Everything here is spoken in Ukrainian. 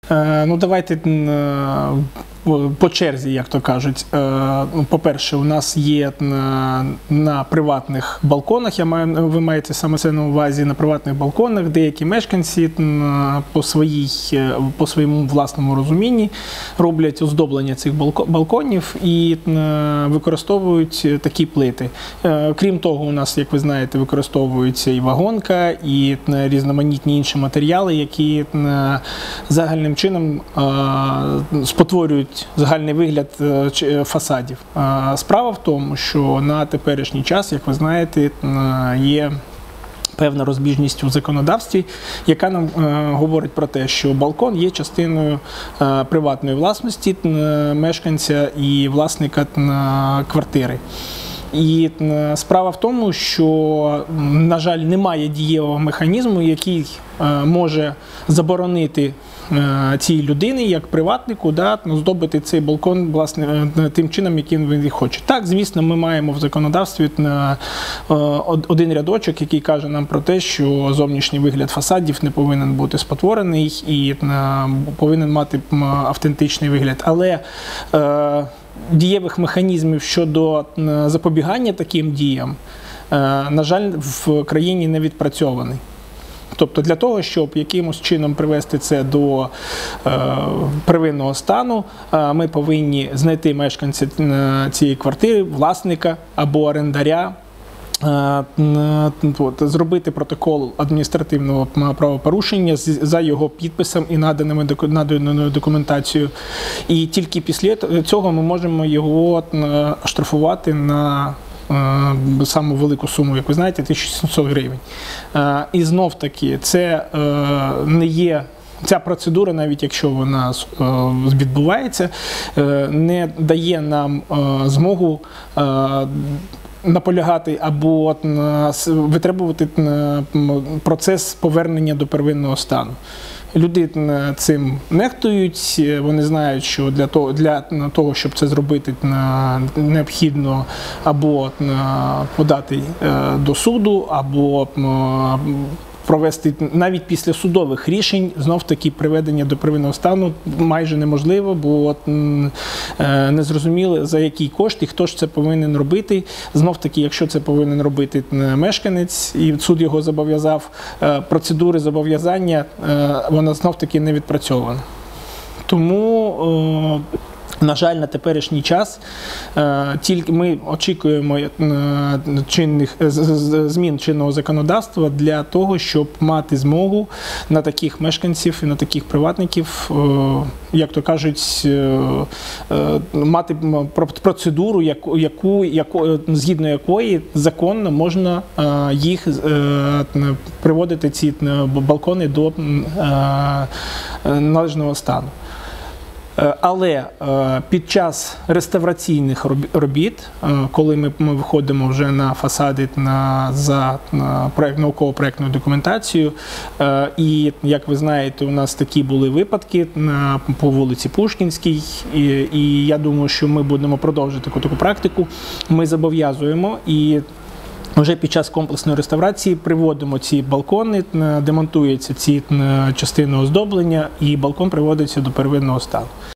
Ну, давайте по черзі, як то кажуть. По-перше, у нас є на приватних балконах, ви маєте саме це на увазі, на приватних балконах деякі мешканці по своєму власному розумінні роблять оздоблення цих балконів і використовують такі плити. Крім того, у нас, як ви знаєте, використовується і вагонка, і різноманітні інші матеріали, які загальним чином спотворюють загальний вигляд фасадів. Справа в тому, що на теперішній час, як ви знаєте, є певна розбіжність у законодавстві, яка нам говорить про те, що балкон є частиною приватної власності мешканця і власника квартири. І справа в тому, що, на жаль, немає дієвого механізму, який може заборонити цій людині, як приватнику, оздобити цей балкон, власне, тим чином, яким він хоче. Так, звісно, ми маємо в законодавстві один рядочок, який каже нам про те, що зовнішній вигляд фасадів не повинен бути спотворений і повинен мати автентичний вигляд. Але дієвих механізмів щодо запобігання таким діям, на жаль, в країні не відпрацьований. Тобто для того, щоб якимось чином привести це до первинного стану, ми повинні знайти мешканця цієї квартири, власника або орендаря, зробити протокол адміністративного правопорушення за його підписом і наданою документацією. І тільки після цього ми можемо його штрафувати на саму велику суму, як ви знаєте, 1700 гривень. І знов-таки, це не є, ця процедура, навіть якщо вона відбувається, не дає нам змогу наполягати або витребувати процес повернення до первинного стану. Люди цим нехтують, вони знають, що для того, щоб це зробити, необхідно або подати до суду, або провести навіть після судових рішень, знов-таки приведення до первинного стану майже неможливо, бо незрозуміло, за який кошт і хто ж це повинен робити. Знов-таки, якщо це повинен робити мешканець, і суд його зобов'язав, процедури зобов'язання, вона знов-таки не відпрацьована. Тому, на жаль, на теперішній час тільки ми очікуємо змін чинного законодавства для того, щоб мати змогу на таких мешканців і на таких приватників, як то кажуть, мати процедуру, згідно якої законно можна їх приводити, ці балкони, до належного стану. Але під час реставраційних робіт, коли ми виходимо вже на фасади за науково-проєктною документацією, і, як ви знаєте, у нас такі були випадки по вулиці Пушкінській, і я думаю, що ми будемо продовжувати таку практику, ми зобов'язуємо і вже під час комплексної реставрації приводимо ці балкони, демонтуються ці частини оздоблення, і балкон приводиться до первинного стану.